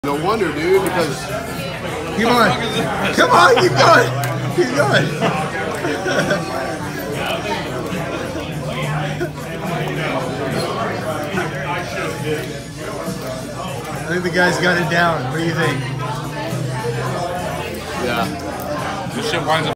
No wonder, dude, because... Keep on. Come on, keep going. Keep going. I think the guy's got it down. What do you think? Yeah. This shit winds up